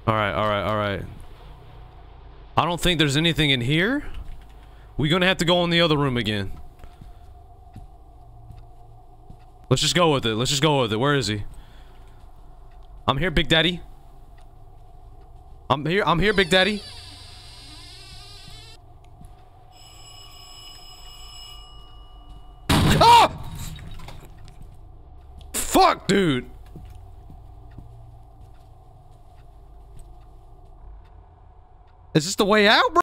Alright, alright, alright. I don't think there's anything in here. We're gonna have to go in the other room again. Let's just go with it. Let's just go with it. Where is he? I'm here, Big Daddy. I'm here, Big Daddy. Ah! Fuck, dude. Is this the way out, bro?